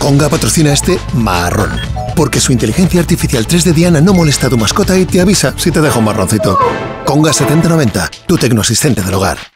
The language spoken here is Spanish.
Conga patrocina este marrón. Porque su inteligencia artificial 3D Diana no molesta a tu mascota y te avisa si te deja un marroncito. Conga 7090, tu tecnoasistente del hogar.